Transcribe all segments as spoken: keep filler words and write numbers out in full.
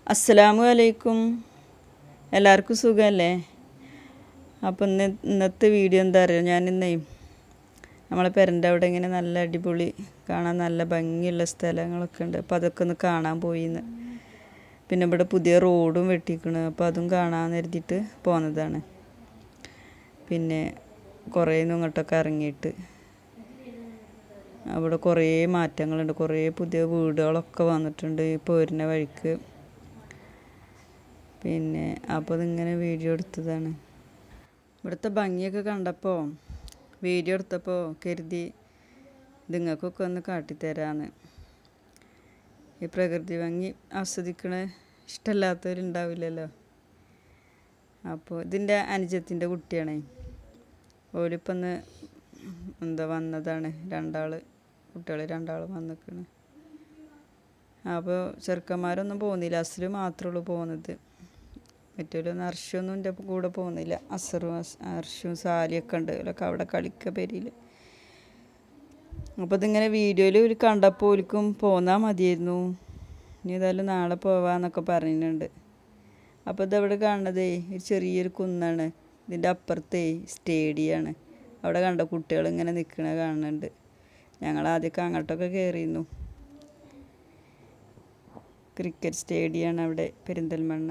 അസ്സലാമു അലൈക്കും. എല്ലാവർക്കും സുഖമല്ലേ? അപ്പോൾ ഇന്ന് ഇന്നത്തെ വീഡിയോ എന്താ അറിയുക, ഞാനിന്നേ നമ്മളെ പെരൻ്റെ അവിടെ ഇങ്ങനെ നല്ല അടിപൊളി കാണാൻ നല്ല ഭംഗിയുള്ള സ്ഥലങ്ങളൊക്കെ ഉണ്ട്. അപ്പോൾ അതൊക്കെ ഒന്ന് കാണാൻ പോയിന്ന്. പിന്നെ ഇവിടെ പുതിയ റോഡും വെട്ടിക്കണ്, അപ്പോൾ അതും കാണാൻ കരുതിയിട്ട് പോന്നതാണ്. പിന്നെ കുറേ ഇങ്ങോട്ടൊക്കെ ഇറങ്ങിയിട്ട് അവിടെ കുറേ മാറ്റങ്ങളുണ്ട്, കുറേ പുതിയ വീടുകളൊക്കെ വന്നിട്ടുണ്ട് ഈ പോരുന്ന വഴിക്ക്. പിന്നെ അപ്പോൾ അതിങ്ങനെ വീഡിയോ എടുത്തതാണ്. ഇവിടുത്തെ ഭംഗിയൊക്കെ കണ്ടപ്പോൾ വീഡിയോ എടുത്തപ്പോൾ കരുതി നിങ്ങൾക്കൊക്കെ ഒന്ന് കാട്ടിത്തരാമെന്ന്. ഈ പ്രകൃതി ഭംഗി ആസ്വദിക്കണ ഇഷ്ടമല്ലാത്തവരുണ്ടാവില്ലല്ലോ. അപ്പോൾ ഇതിൻ്റെ അനുജത്തിൻ്റെ കുട്ടിയാണേ. ഓലിപ്പം ഒന്ന് എന്താ വന്നതാണ്, രണ്ടാൾ കുട്ടികൾ രണ്ടാൾ വന്നിക്കണ്. അപ്പോൾ ചെറുക്കന്മാരൊന്നും പോകുന്നില്ല, അസല് മാത്രമേ ഉള്ളൂ പോകുന്നത്. മറ്റൊരൊന്നും അർഷൊന്നും എൻ്റെ കൂടെ പോകുന്നില്ല. അസറും അർഷും സാരിയൊക്കെ ഉണ്ട്, അവരൊക്കെ അവിടെ കളിക്കുക പെരിയിൽ. അപ്പോൾ ഇതിങ്ങനെ വീഡിയോയിൽ ഒരു കണ്ടപ്പോൾ ഒരിക്കും പോന്നാൽ മതിയായിരുന്നു, ഇനി ഏതായാലും നാളെ പോവാന്നൊക്കെ പറയുന്നുണ്ട്. അപ്പോൾ ഇതവിടെ കാണുന്നതേ ഒരു ചെറിയൊരു കുന്നാണ്. ഇതിൻ്റെ അപ്പുറത്തെ സ്റ്റേഡിയമാണ്. അവിടെ കണ്ട കുട്ടികൾ ഇങ്ങനെ നിൽക്കണ കാണുന്നുണ്ട്. ഞങ്ങൾ ആദ്യമൊക്കെ അങ്ങോട്ടൊക്കെ കയറിയിരുന്നു. ക്രിക്കറ്റ് സ്റ്റേഡിയമാണ് അവിടെ പെരിന്തൽമണ്ണ.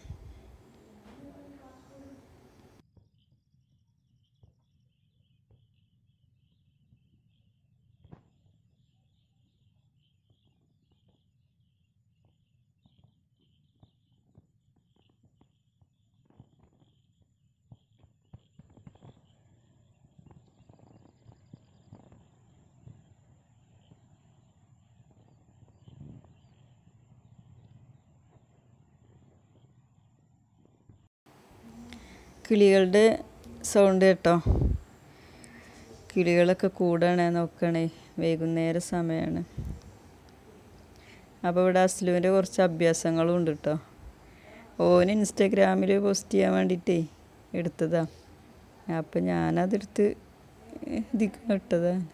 കിളികളുടെ സൗണ്ട് കേട്ടോ. കിളികളൊക്കെ കൂടാണ് നോക്കണേ. വൈകുന്നേര സമയമാണ്. അപ്പോൾ ഇവിടെ അസ്ലുവിൻ്റെ കുറച്ച് അഭ്യാസങ്ങളും ഉണ്ട് കേട്ടോ. ഓന് ഇൻസ്റ്റാഗ്രാമിൽ പോസ്റ്റ് ചെയ്യാൻ വേണ്ടിയിട്ടേ എടുത്തതാണ്. അപ്പം ഞാനതെടുത്ത് ഇതിക്ക് ഇട്ടതാണ്.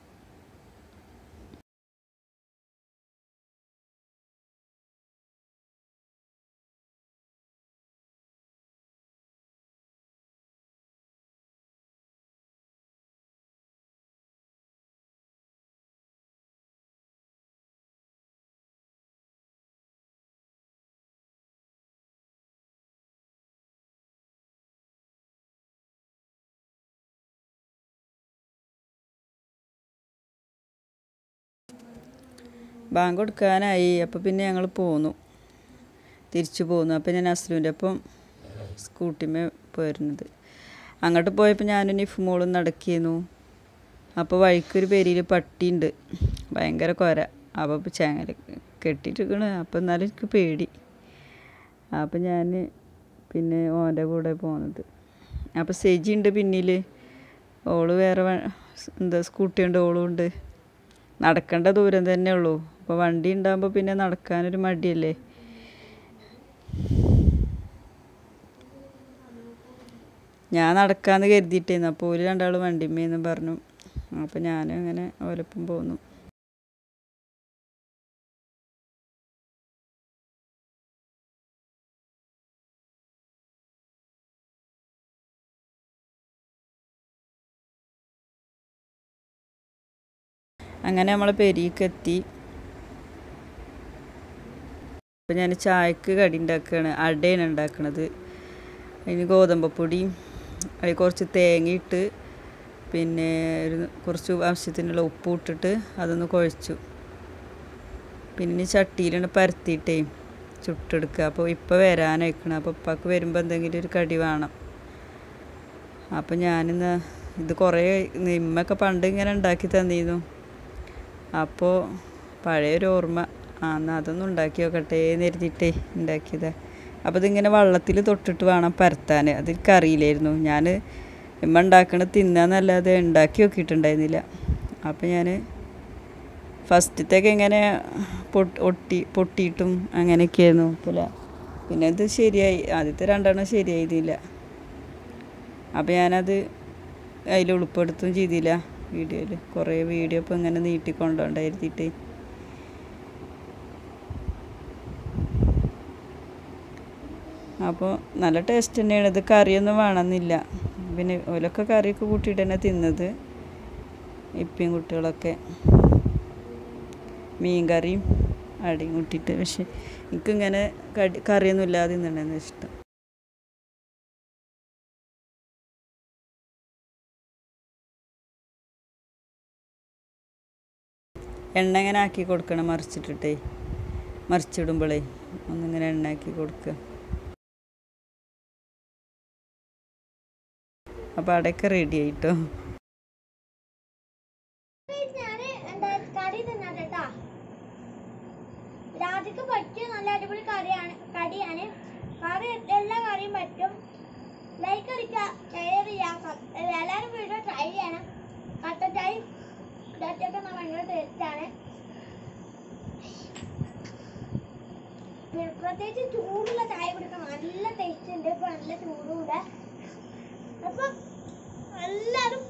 ബാങ്ക് കൊടുക്കാനായി. അപ്പോൾ പിന്നെ ഞങ്ങൾ പോന്നു, തിരിച്ചു പോന്നു. അപ്പോൾ ഞാൻ അസ്ലുവിൻ്റെ ഒപ്പം സ്കൂട്ടിമേ പോയിരുന്നത്. അങ്ങോട്ട് പോയപ്പോൾ ഞാനും നിഫ്മോളും നടക്കിയിരുന്നു. അപ്പോൾ വഴിക്കൊരു പെരിയിൽ പട്ടിയുണ്ട്, ഭയങ്കര കൊര. അപ്പോൾ ചേങ്ങല കെട്ടിയിട്ടിരിക്കണ്. അപ്പോൾ എന്നാലും എനിക്ക് പേടി. അപ്പോൾ ഞാൻ പിന്നെ ഓൻ്റെ കൂടെ പോകുന്നത്. അപ്പോൾ സെജി ഉണ്ട് പിന്നിൽ. ഓള് വേറെ എന്താ സ്കൂട്ടി ഉണ്ട്, ഓളും ഉണ്ട്. നടക്കേണ്ട ദൂരം തന്നെ ഉള്ളൂ. അപ്പോൾ വണ്ടി ഉണ്ടാകുമ്പോൾ പിന്നെ നടക്കാനൊരു മടിയല്ലേ. ഞാൻ നടക്കാമെന്ന് കരുതിയിട്ടേന്ന്. അപ്പോൾ ഓല് രണ്ടാൾ വണ്ടിമ്മേന്ന് പറഞ്ഞു. അപ്പോൾ ഞാനും അങ്ങനെ ഓലപ്പം പോന്നു. അങ്ങനെ നമ്മളെ പെരിക്ക് എത്തി. അപ്പോൾ ഞാൻ ചായക്ക് കടി ഉണ്ടാക്കുകയാണ്. അടയാണ് ഉണ്ടാക്കണത്. അതിന് ഗോതമ്പപ്പൊടിയും അതിൽ കുറച്ച് തേങ്ങയിട്ട് പിന്നെ ഒരു കുറച്ച് ആവശ്യത്തിനുള്ള ഉപ്പ് ഇട്ടിട്ട് അതൊന്ന് കുഴച്ചു. പിന്നെ ചട്ടിയിലാണ് പരത്തിയിട്ടേ ചുട്ടെടുക്കുക. അപ്പോൾ ഇപ്പോൾ വരാനയക്കണം. അപ്പോൾ ഉപ്പാക്ക് വരുമ്പോൾ എന്തെങ്കിലും ഒരു കടി വേണം. അപ്പോൾ ഞാനിന്ന് ഇത് കുറേ നിമ്മൊക്കെ പണ്ട് ഇങ്ങനെ ഉണ്ടാക്കി തന്നിരുന്നു. അപ്പോൾ പഴയൊരു ഓർമ്മ, ആ എന്നാൽ അതൊന്നും ഉണ്ടാക്കി നോക്കട്ടെ എന്ന് കരുതിയിട്ടേ ഉണ്ടാക്കിയതാണ്. അപ്പോൾ ഇതിങ്ങനെ വെള്ളത്തിൽ തൊട്ടിട്ട് വേണം പരത്താൻ. അതെനിക്കറിയില്ലായിരുന്നു. ഞാൻ ഇമ്മ ഉണ്ടാക്കണത് തിന്നാന്നല്ലാതെ ഉണ്ടാക്കി നോക്കിയിട്ടുണ്ടായിരുന്നില്ല. അപ്പോൾ ഞാൻ ഫസ്റ്റത്തേക്ക് ഇങ്ങനെ പൊട്ടി ഒട്ടി പൊട്ടിയിട്ടും അങ്ങനെയൊക്കെയായിരുന്നു. പോലെ പിന്നെ ഇത് ശരിയായി. ആദ്യത്തെ രണ്ടെണ്ണം ശരിയായിരുന്നില്ല. അപ്പോൾ ഞാനത് അതിൽ ഉൾപ്പെടുത്തുകയും ചെയ്തില്ല വീഡിയോയിൽ. കുറേ വീഡിയോ ഇപ്പോൾ ഇങ്ങനെ നീട്ടിക്കൊണ്ടുണ്ടായിരുന്നിട്ട് അപ്പോൾ നല്ല ടേസ്റ്റ് തന്നെയാണ്. ഇത് കറിയൊന്നും വേണമെന്നില്ല. പിന്നെ ഓലൊക്കെ കറിയൊക്കെ കൂട്ടിയിട്ട് തന്നെ തിന്നത്, ഇപ്പിയും കുട്ടികളൊക്കെ മീൻ കറിയും അടിയും കൂട്ടിയിട്ട്. പക്ഷെ എനിക്കിങ്ങനെ കടി കറിയൊന്നും ഇല്ലാതെ തിന്നണമെന്ന് ഇഷ്ടം. എണ്ണ ഇങ്ങനെ ആക്കി കൊടുക്കണം, മറിച്ചിട്ടിട്ടേ, മറിച്ചിടുമ്പോഴേ ഒന്നിങ്ങനെ എണ്ണ ആക്കി കൊടുക്കുക. അപ്പോൾ അടയൊക്കെ റെഡി ആയിട്ടോ. രാത്രിക്ക് പറ്റിയ നല്ല അടിപൊളി കറിയാണ് കടിയാണ്. കറി എല്ലാ കറിയും പറ്റും. ലൈക്ക് അടിക്കുക, ഷെയർ ചെയ്യുക, എല്ലാവരും വീഡിയോ ട്രൈ ചെയ്യണം. കട്ടൻ ചായ ഇതൊക്കെ ഭയങ്കര ടേസ്റ്റാണ്. പ്രത്യേകിച്ച് ചൂടുള്ള ചായ കുടിക്കാൻ നല്ല ടേസ്റ്റ് ഉണ്ട്. ഇപ്പൊ നല്ല ചൂടുകൂടെ. അപ്പം എല്ലാവരും